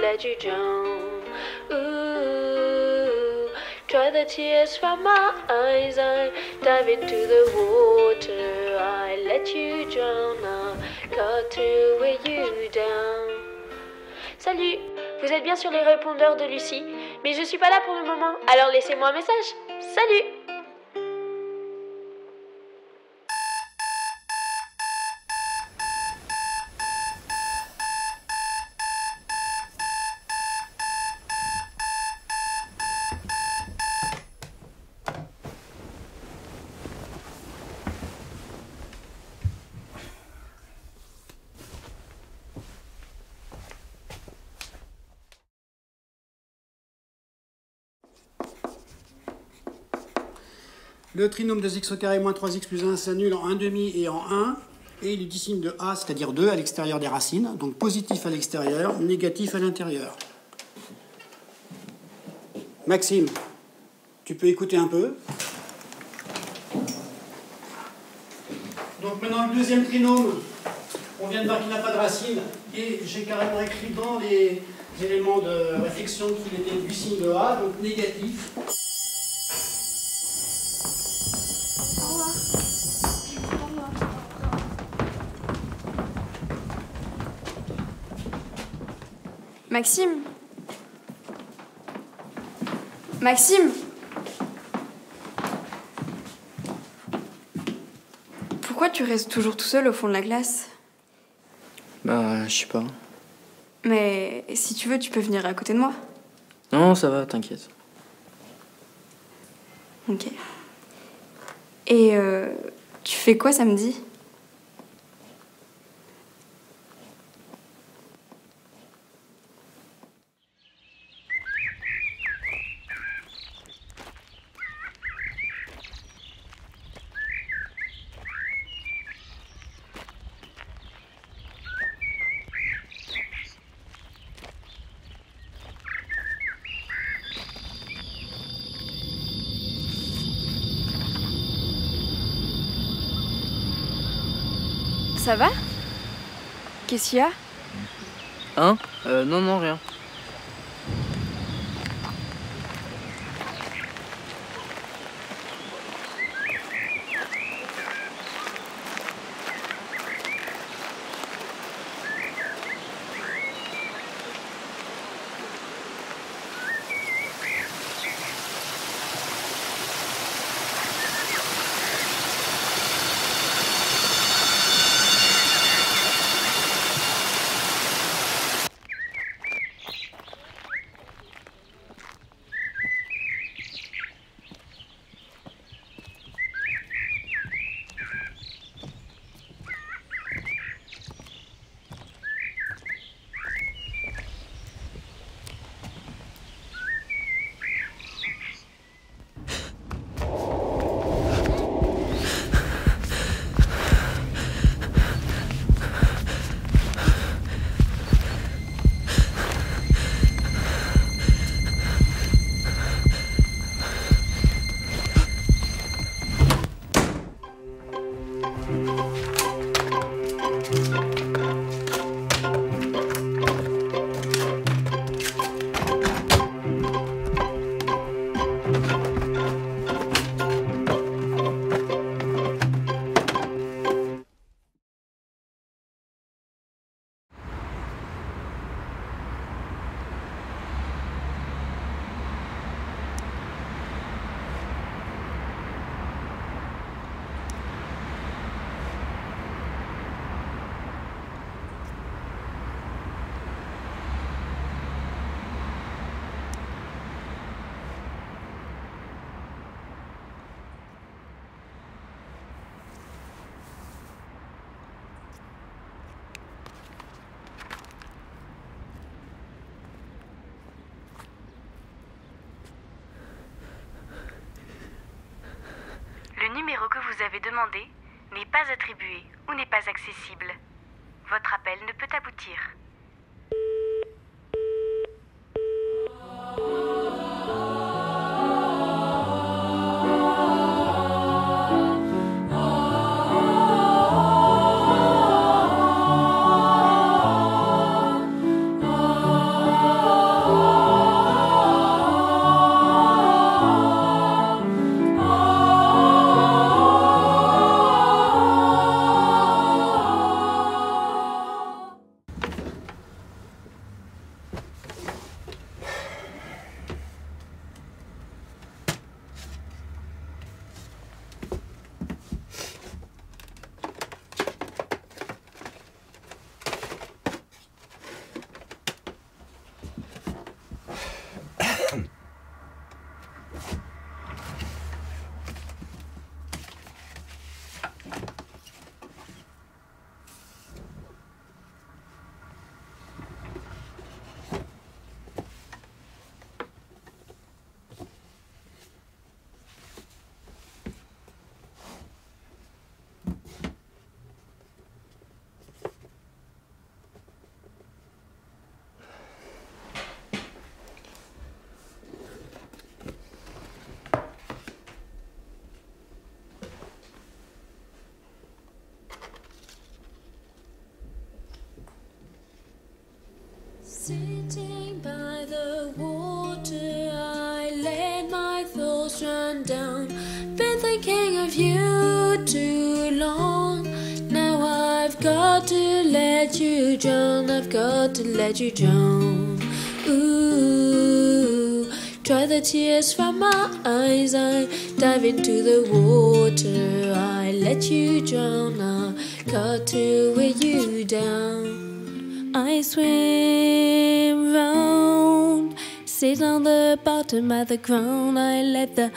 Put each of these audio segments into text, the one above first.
let you drown. Ooh, dry the tears from my eyes. I dive into the water. I let you drown. I got to weigh you down. Salut, vous êtes bien sur les répondeurs de Lucie, mais je suis pas là pour le moment, alors laissez-moi un message. Salut! Le trinôme de x au carré moins 3x plus 1 s'annule en 1 demi et en 1. Et le signe de A, c'est-à-dire 2 à l'extérieur des racines. Donc positif à l'extérieur, négatif à l'intérieur. Maxime, tu peux écouter un peu. Donc maintenant le deuxième trinôme, on vient de voir qu'il n'a pas de racine. Et j'ai carrément écrit dans les éléments de réflexion qu'il était du signe de A, donc négatif. Maxime? Maxime? Pourquoi tu restes toujours tout seul au fond de la classe? Bah, je sais pas. Mais si tu veux, tu peux venir à côté de moi. Non, ça va, t'inquiète. Ok. Et tu fais quoi samedi? Ça va? Qu'est-ce qu'il y a? Hein? Non, rien. Le numéro que vous avez demandé n'est pas attribué ou n'est pas accessible. Votre appel ne peut aboutir. Sitting by the water, I let my thoughts run down. Been thinking of you too long. Now I've got to let you drown. I've got to let you drown. Ooh, dry the tears from my eyes. I dive into the water. I let you drown. I've got to weigh you down. I swim round, sit on the bottom of the ground. I let the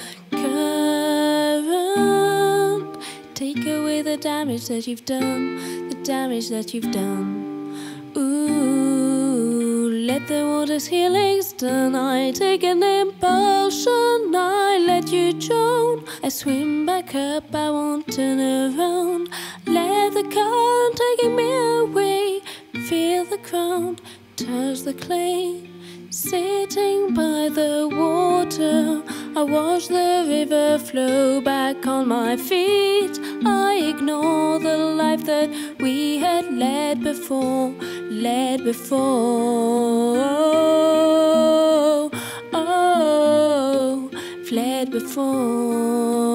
current take away the damage that you've done, the damage that you've done. Ooh, let the water's healing's done. I take an impulsion, I let you drown. I swim back up, I won't turn around. Let the current taking me away. Feel the ground, touch the clay. Sitting by the water, I watch the river flow back on my feet. I ignore the life that we had led before, led before. Oh, fled before.